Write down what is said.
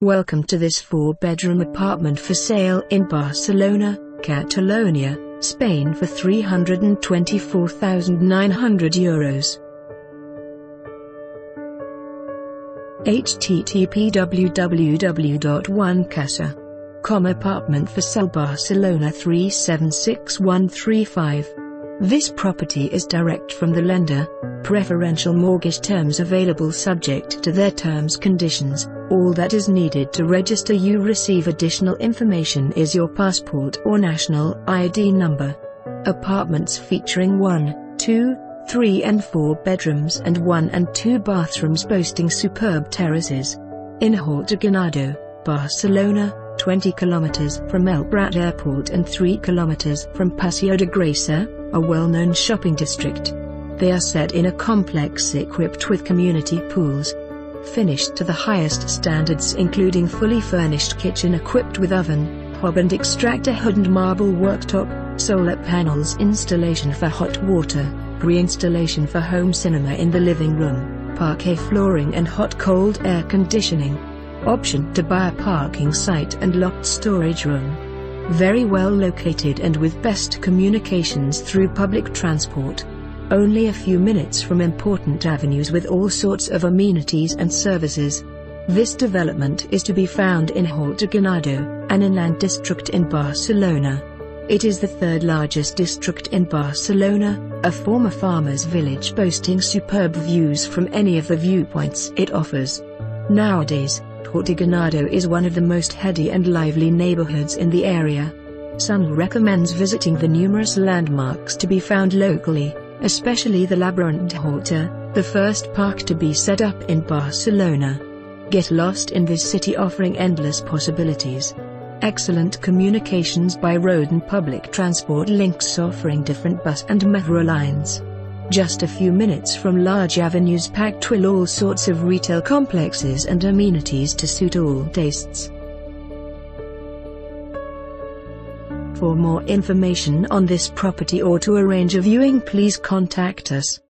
Welcome to this 4-bedroom apartment for sale in Barcelona, Catalonia, Spain for €324,900. http://www.onecasa.com Apartment for sale Barcelona 376135. This property is direct from the lender. Preferential mortgage terms available subject to their terms conditions. All that is needed to register you receive additional information is your passport or national ID number. Apartments featuring 1, 2, 3 and 4 bedrooms and 1 and 2 bathrooms boasting superb terraces. In Horta, Barcelona, 20 kilometers from El Prat Airport and 3 kilometers from Paseo de Gracia, a well-known shopping district. They are set in a complex equipped with community pools. Finished to the highest standards including fully furnished kitchen equipped with oven, hob and extractor hood and marble worktop, solar panels installation for hot water, pre-installation for home cinema in the living room, parquet flooring and hot-cold air conditioning. Option to buy a parking site and locked storage room. Very well located and with best communications through public transport. Only a few minutes from important avenues with all sorts of amenities and services. This development is to be found in Horta, an inland district in Barcelona. It is the third largest district in Barcelona, a former farmers' village boasting superb views from any of the viewpoints it offers. Nowadays, Horta is one of the most heady and lively neighborhoods in the area. Sun recommends visiting the numerous landmarks to be found locally, especially the Labyrinth de Horta, the first park to be set up in Barcelona. Get lost in this city offering endless possibilities. Excellent communications by road and public transport links offering different bus and metro lines. Just a few minutes from large avenues packed with all sorts of retail complexes and amenities to suit all tastes. For more information on this property or to arrange a viewing, please contact us.